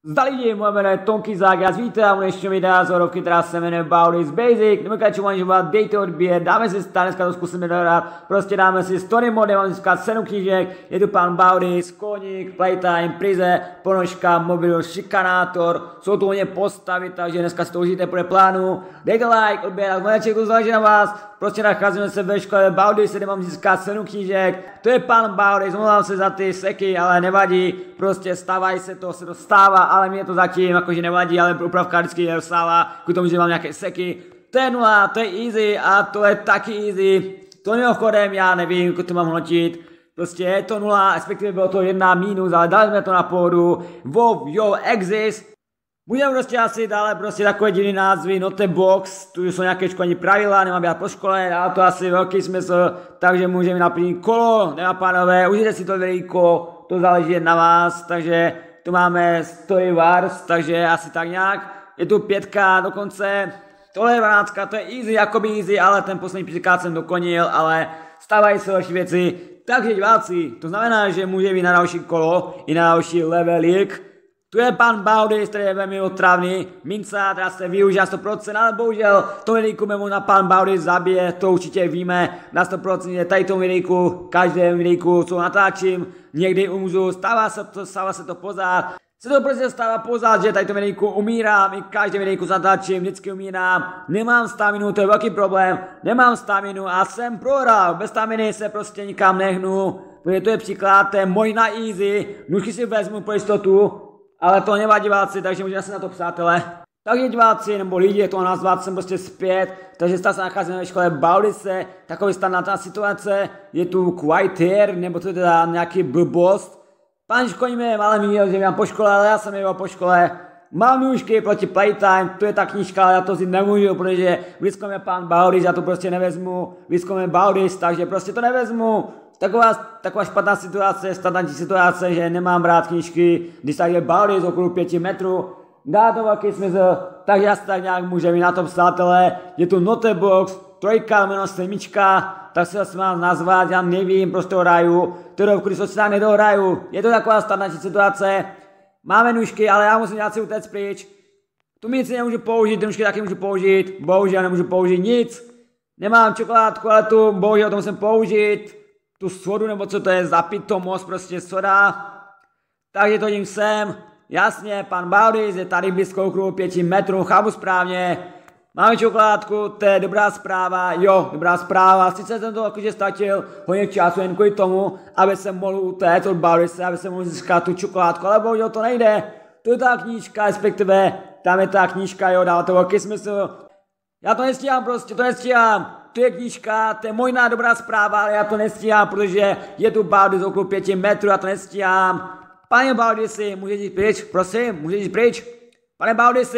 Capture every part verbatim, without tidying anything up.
Zdar lidi, moje jméno je Tonky Zák, já vítám u dnešního videa z horovky, která se jmenuje About This Basic. Nemůžete manžovat, dejte odběr, dáme si stát, dneska to zkusíme dohrát, prostě dáme si story mode, mám získat sedm knížek, je tu pan About This, koník, playtime, prize, ponožka, mobil, šikanátor, jsou tu hodně postavy, takže dneska si to užijte podle plánu. Dejte like, odběr, a moje to záleží na vás, prostě nacházíme se ve škole About This, kde mám získat sedm knížek, to je pan About This, omlouvám se za ty seky, ale nevadí, prostě stávají se to, se to stává. Ale mě to zatím jakože nevadí, ale upravka vždycky dostává, kvůli tomu, že mám nějaké seky. To je nula, to je easy a to je taky easy. To mimochodem, já nevím, jak to mám hodnotit. Prostě je to nula, respektive bylo to jedna mínus, ale dali jsme to na pohodu. Wow, yo, exist. Budeme prostě asi dále prostě takové divné názvy, note box, tu jsou nějaké školní pravidla, nemám být po škole, dá to asi velký smysl, takže můžeme naplnit kolo, nemá pánové, užijte si to videjko, to záleží jen na vás, takže tu máme Story Wars, takže asi tak nějak. Je tu pětka dokonce. Tohle je dvanáctka, to je easy, jakoby easy, ale ten poslední příklad jsem dokonil, ale stávají se další věci. Takže diváci, to znamená, že může být na další kolo i na další levelik. Tu je pan About This, který je velmi otravný. Mince, která se využívá sto procent, ale bohužel to videjku mě na pan About This zabije, to určitě víme na sto procent, je tady tomu videjku, každém videjku, co natáčím, někdy umřu, stává se to, stává se to pořád. Se to prostě stává pořád, že tady to videjku umírám, i každém videjku natáčím, vždycky umírám, nemám staminu, to je velký problém, nemám staminu a jsem prohrál, bez staminy se prostě nikam nehnu, protože to je příklad, to je možná easy, nůžky si vezmu pro jistotu, ale to nevadí diváci, takže můžeme se na to přátelé. Takže diváci nebo lidi, je to nazvat, jsem prostě zpět, takže stále se nacházíme ve škole About This, takový standardná situace, je tu quiet here, nebo to je teda nějaký blbost. Pan školní mě ale měl, že mám po škole, ale já jsem měl po škole. Mám nůžky proti playtime, to je ta knížka, ale já to si nemůžu, protože blízko mě pan About This, já to prostě nevezmu, blízko mě About This, takže prostě to nevezmu. Taková, taková špatná situace, standardní situace, že nemám rád knížky, když tak je About This okolo pěti metrů, dá to velký smysl, takže asi tak nějak můžeme na to přátelé, je tu notebox, trojka, jméno sedmička, tak se asi mám nazvat, já nevím, prostě hraju, to je když se tak nedohraju, je to taková standardní situace, máme nůžky, ale já musím nějak si utéct pryč, tu mi nic nemůžu použít, ty nůžky taky můžu použít, bohužel nemůžu použít nic, nemám čokoládku, ale tu bohužel to musím použít, tu sodu, nebo co to je za pitomost, prostě soda. Takže to tím sem. Jasně, pan About This je tady blízko okruhu pěti metrů, chápu správně. Máme čokoládku, to je dobrá zpráva, jo, dobrá zpráva. Sice jsem to jakože ztratil hodně času jen kvůli tomu, aby jsem mohl utéct od About This, aby jsem mohl získat tu čokoládku, ale bohužel to nejde. To je ta knížka, respektive tam je ta knížka, jo, dává to velký smysl. Já to nestíhám prostě, to nestíhám. To je knížka, to je možná dobrá zpráva, ale já to nestíhám, protože je tu About This okolo pěti metrů, já to nestíhám. Pane About This, můžeš jít pryč, prosím, můžeš jít pryč. Pane About This,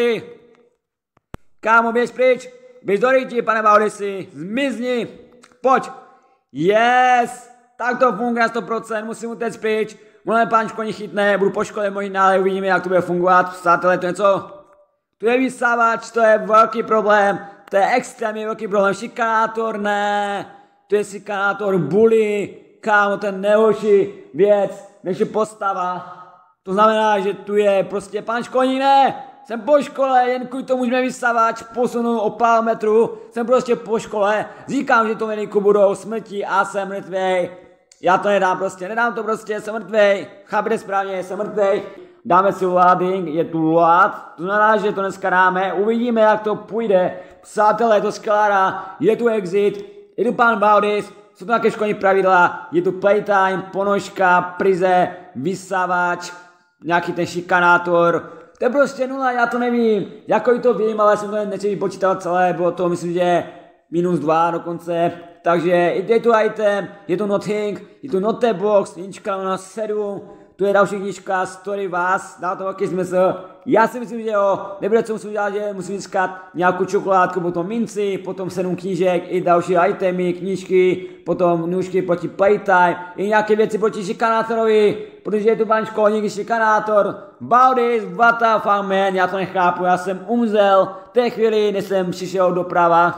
kámo, běž pryč, běž do ryti, pane About This, zmizni, pojď. Yes, tak to funguje na sto procent, musím utéct pryč. Můj pán školní chytne, budu po škole možná, ale uvidíme, jak to bude fungovat. Přátelé, to je co? Tu je vysávač, to je velký problém. To je extrémně velký problém, šikanátor ne, to je šikanátor bully, kámo, ten nejhorší věc, než je postava. To znamená, že tu je prostě pan školní ne, jsem po škole, jen kvůli tomu, že mě vysavač posunu o pár metrů, jsem prostě po škole, říkám, že to videjku budou smrti a jsem mrtvej. Já to nedám prostě, nedám to prostě, jsem mrtvej, chápete správně, jsem mrtvej. Dáme si loading, je tu load, to znamená, že to dneska dáme, uvidíme, jak to půjde. Přátelé, je to sklára, je tu exit, je tu pan About This, jsou tu nějaké školní pravidla, je tu playtime, ponožka, prize, vysávač, nějaký ten šikanátor. To je prostě nula, já to nevím, jako to vím, ale jsem to nechtěl vypočítat celé, bylo to myslím, že minus dva dokonce. Takže je tu item, je tu nothing, je tu notebox, knížka na sedm. Tu je další knížka, Story Wars, dá to velký smysl. Já si myslím, že jo, nebude co musím dělat, že musím získat nějakou čokoládku, potom minci, potom sedm knížek, i další itemy, knížky, potom nůžky proti playtime, i nějaké věci proti šikanátorovi, protože je tu pan školník šikanátor. About This, what the fuck man, já to nechápu, já jsem umřel v té chvíli, než jsem přišel doprava.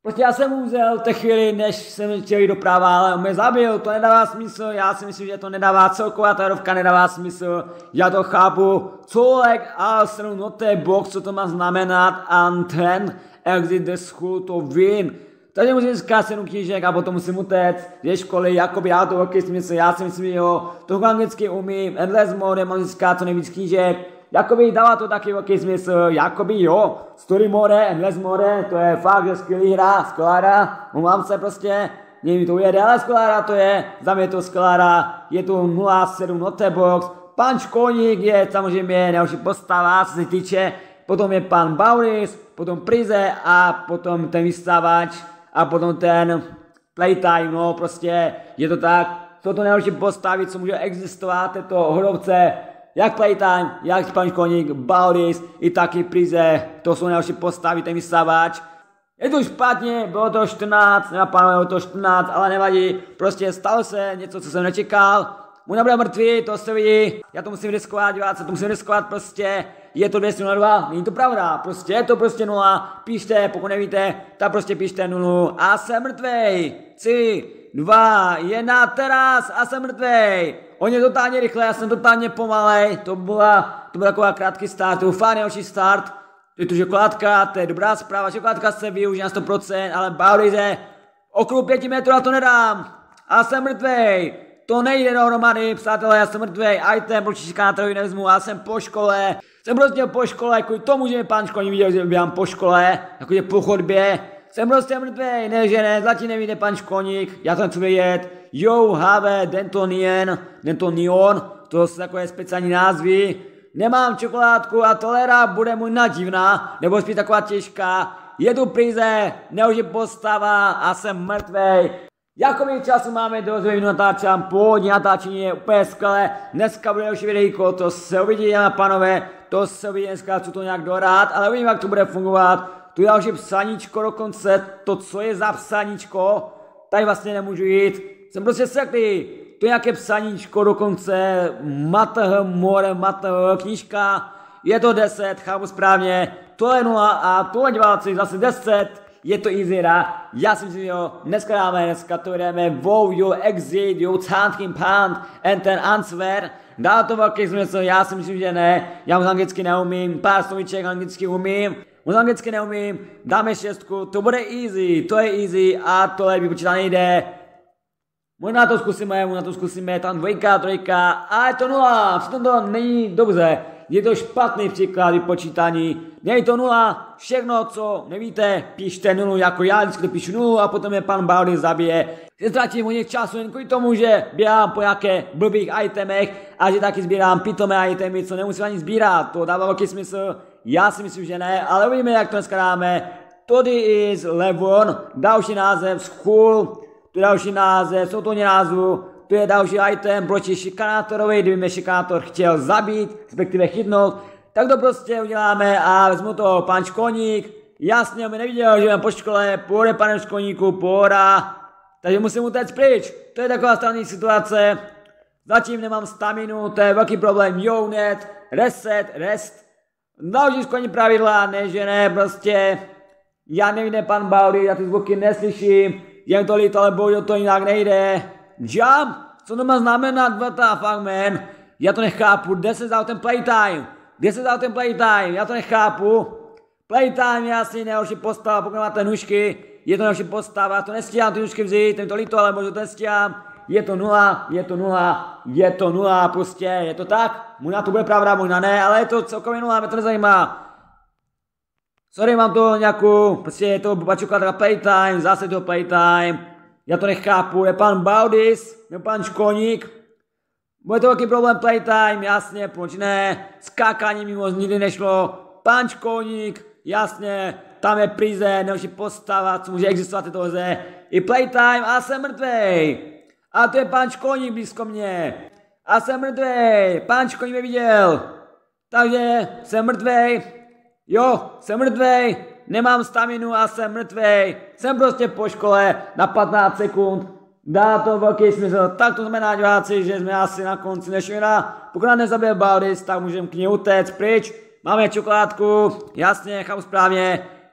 Prostě já jsem uzel v té chvíli, než jsem chtěl jít doprava, ale on mě zabil, to nedává smysl, já si myslím, že to nedává, celková ta rovka nedává smysl, já to chápu, colek a stranu no té box, co to má znamenat, and then exit the school to win. Takže musím získat sedm knížek a potom musím utéct ze školy, jakoby já to velký smysl, já si myslím, že jo, to anglicky umím, endless mode, mám získat co nejvíc knížek, jakoby dává to taky velký smysl, jakoby jo, story mode, endless mode, to je fakt, že skvělý hra, skvělá hra, mám se prostě, nevím, to ujede, ale skvělá hra to je, za mě to skvělá hra, je to nula sedm note box, pan Školník je samozřejmě nejlepší postava, co se týče, potom je pan Bauris, potom Prize a potom ten vystávač, a potom ten playtime, no prostě je to tak, jsou to nejlepší postavy, co může existovat, této hodovce, jak playtime, jak pan Školník, Bauris i taky Prize, to jsou nejlepší postavy, ten vystávač. Je to špatně, bylo to čtrnáct, nebo pánové, bylo to čtrnáct, ale nevadí, prostě stalo se něco, co jsem nečekal. Můj nebude mrtvý, to se vidí, já to musím riskovat, dělat se to musím riskovat prostě, je to dvě stě nula dva, není to pravda, prostě je to prostě nula, píšte, pokud nevíte, tak prostě píšte nulu a jsem mrtvej, tři, dva, jedna, teraz a jsem mrtvej, on je totálně rychle, já jsem totálně pomalej, to byla, to byl taková krátký start, to byl fakt nejlepší start, to je tu čokoládka, to je dobrá zpráva, čokoládka se využije na sto procent, ale Baurize, okolo pěti metrů a to nedám a jsem mrtvej. To nejde dohromady, přátelé, já jsem mrtvej, item, proč šikátorový nevezmu, já jsem po škole, jsem prostě po škole, kvůli tomu, že mi pán školní viděl, že běhám po škole, jakože po chodbě, jsem prostě mrtvej, ne, že ne, zlatí nevíde pan školník, já to chci vědět, jo, have, Dentonian, Dentonion, to jsou takové speciální názvy, nemám čokoládku a tolera bude můj nadivná, nebo spíš taková těžká, je tu Prize, neuží postava a jsem mrtvej. Jakoby času máme dost, dvě minuty natáčám, původní natáčení je úplně skvělé, dneska bude další videjko, to se uvidí, dámy a pánové, to se uvidí dneska, co to nějak dorát, ale uvidím, jak to bude fungovat, tu je další psaníčko dokonce, to co je za psaníčko, tady vlastně nemůžu jít, jsem prostě seklý, to je nějaké psaníčko dokonce, matah, more, matah, knížka, je to deset, chápu správně, to je nula a tohle diváci zase deset, je to easy hra, já si myslím, jo, dneska dáme, dneska to jdeme, wow, jo, exit, jo, Tanking Pant, and ten answer, dá to velký smysl, já si myslím, že ne, já moc anglicky neumím, pár slovíček anglicky umím, moc anglicky neumím, dáme šestku, to bude easy, to je easy a tohle vypočítat nejde, možná to zkusíme, možná to zkusíme, tam dvojka, trojka a je to nula, přitom to není dobře. Je to špatný příklad vypočítání, není to nula, všechno, co nevíte, píšte nulu, jako já vždycky to píšu nulu a potom je pan Bauris zabije. Že ztratím hodně času jen kvůli tomu, že běhám po nějaké blbých itemech a že taky sbírám pitomé itemy, co nemusím ani sbírat, to dává velký smysl, já si myslím, že ne, ale uvidíme, jak to dneska dáme. Tady is Levon, další název, school, to je další název, jsou to názvu. To je další item proti šikanátorovi, kdyby mě šikanátor chtěl zabít, respektive chytnout, tak to prostě uděláme a vezmu to pan Školník, jasně, on mi neviděl, že mám po škole, půjde panem Školníku, pohoda, takže musím utéct pryč, to je taková standardní situace, zatím nemám staminu, to je velký problém, jo, net, reset, rest, další školní pravidla, ne, že ne, prostě, já nevím, pan Bauris, já ty zvuky neslyším, jen to líto, ale bohužel to jinak nejde. Jump? Co to má znamenat? What the fuck, man? Já to nechápu. Kde se dal ten playtime? Kde se dal ten playtime? Já to nechápu. Playtime je asi nejhorší postava, pokud máte nůžky. Je to nejhorší postava, to nestíhám ty nůžky vzít, ten to líto, ale možná to nestíhám. Je to nula, je to nula, je to nula, prostě, je to tak. Možná to bude pravda, možná ne, ale je to celkově nula, mě to nezajímá. Sorry, mám to nějakou, prostě je to bačoká playtime, zase to playtime. Já to nechápu, je pan Bauris, je pan Školník. Bude to velký problém playtime, jasně, proč ne. Skákání mimo nikdy nešlo. Pan Školník, jasně, tam je Prize, nejlepší postava, co může existovat v této hře. I playtime a jsem mrtvej. A to je pan Školník blízko mě. A jsem mrtvej, pan Školník mě viděl. Takže jsem mrtvej. Jo, jsem mrtvej. Nemám staminu a jsem mrtvej, jsem prostě po škole na patnáct sekund, dá to velký smysl, tak to znamená, diváci, že jsme asi na konci dnešního videa, pokud nás nezabije Bauris, tak můžeme k ní utéct pryč, máme čokoládku, jasně, chápu správně,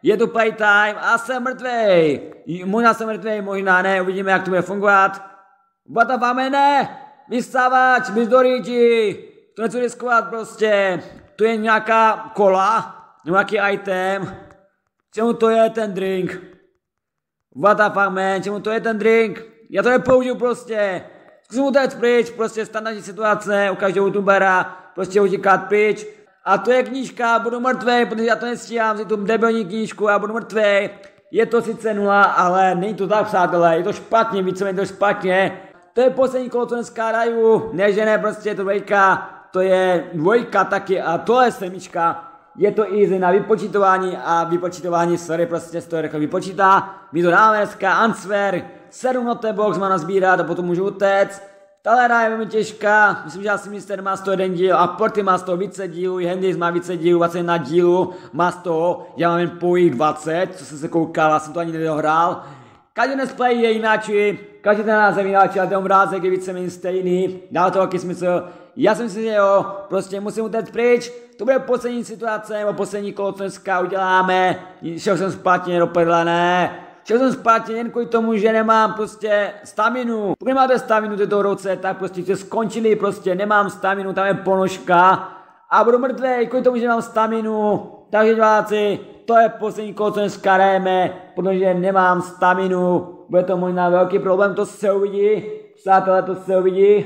je tu playtime a jsem mrtvej. Možná jsem mrtvej, možná ne, uvidíme, jak to bude fungovat. What the fuck, ne, vystávač, bys do rýči, to nechci riskovat prostě. Tu je nějaká kola, nějaký item. Čemu to je ten drink? What the fuck, man, čemu to je ten drink? Já to nepoužiju prostě. Zkusím utéct pryč, prostě standardní situace u každého youtubera, prostě utíkat pryč. A to je knížka, budu mrtvej, protože já to nestíhám, si tu debilní knížku a budu mrtvej. Je to sice nula, ale není to tak, přátelé, je to špatně, víceméně to špatně. To je poslední kolo, co dneska hraju, ne že ne, prostě je to dvojka, to je dvojka taky a tohle je sedmička. Je to easy na vypočítování a vypočítování, sorry, prostě se to rychle vypočítá. My to dáme dneska, answer, sedm note box má nazbírat a potom můžu utéct. Tahle hra je velmi těžká, myslím, že asi Mister má z toho jeden díl a Porty má z toho více dílů, Handys má více dílů, dvacet jedna dílů má z toho, já mám jen pojít dvacet, co jsem se koukal, já jsem to ani nedohrál. Každý display je jináčí, každý ten název jináčí, ale ten obrázek je víceméně stejný, dá to taky smysl. Já si myslím, že jo, prostě musím utéct pryč, to bude poslední situace, nebo poslední kolo, co dneska uděláme, šel jsem špatně do prdele, ne. Šel jsem špatně jen kvůli tomu, že nemám prostě staminu. Pokud máte staminu této roce, tak prostě jste skončili, prostě nemám staminu, tam je ponožka a budu mrtvej kvůli tomu, že nemám staminu. Takže diváci, to je poslední kolo, co dneska hrajeme, protože nemám staminu. Bude to možná velký problém, to se uvidí. Přátelé, to se uvidí.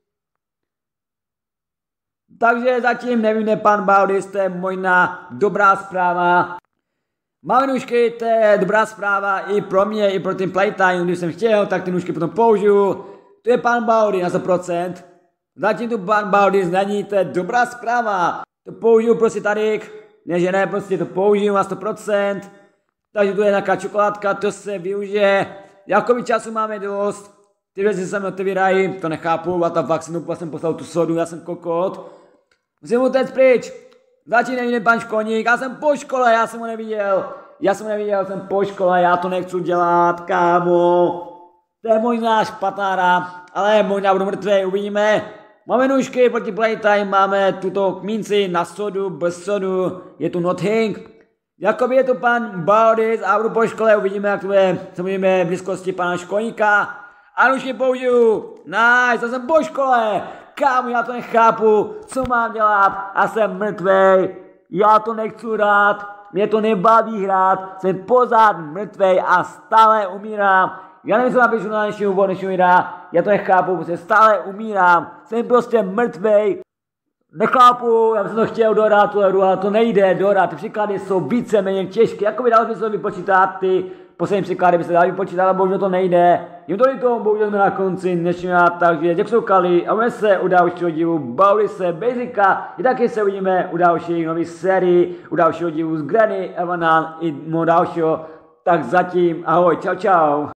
Takže zatím nevím, pan Baudis, to je možná dobrá zpráva. Máme nůžky, to je dobrá zpráva i pro mě, i pro ten playtime, když jsem chtěl, tak ty nůžky potom použiju. To je pan Baudis na sto procent. Zatím tu pan Baudis není, to je dobrá zpráva. To použiju prostě tady, ne že ne, prostě to použiju na sto procent. Takže tu je nějaká čokoládka, to se využije. Jakoby času máme dost. Ty věci se mi otevírají, to nechápu, what the fuck, jsem jsem poslal tu sodu, já jsem kokot. Musím utéct pryč. Zatím nevidím pan školník, já jsem po škole, já jsem ho neviděl. Já jsem ho neviděl, jsem po škole, já to nechci dělat, kámo. To je možná špatná hra, ale možná budu mrtvý, uvidíme. Máme nůžky proti playtime, máme tuto kmínci na sodu, bez sodu, je tu nothing. Jakoby je to pan Baudis a budu po škole, uvidíme, jak to je, samozřejmě v blízkosti pana školníka. A nůžky použiju, nice, já jsem po škole. Kámo, já to nechápu, co mám dělat, já jsem mrtvej, já to nechci hrát, mě to nebaví hrát, jsem pořád mrtvej a stále umírám. Já nevím, co napíšu na dnešní úvod, dnešní videa, já to nechápu, protože stále umírám, jsem prostě mrtvej. Nechápu, já jsem to chtěl dohrát tu hru, ale to nejde dohrát, ty příklady jsou víceméně těžké, jako by dalo by se vypočítat ty poslední příklady, by se dali vypočítat, ale bohužel to nejde. Jím to líto, bohužel jsme na konci dnešního dne, takže děkuji Kali a budeme se u dalšího dílu Baudise Basica, i taky se uvidíme u dalších nových sérií, u dalšího dílu z Granny, Evanan i dalšího, tak zatím ahoj, čau čau.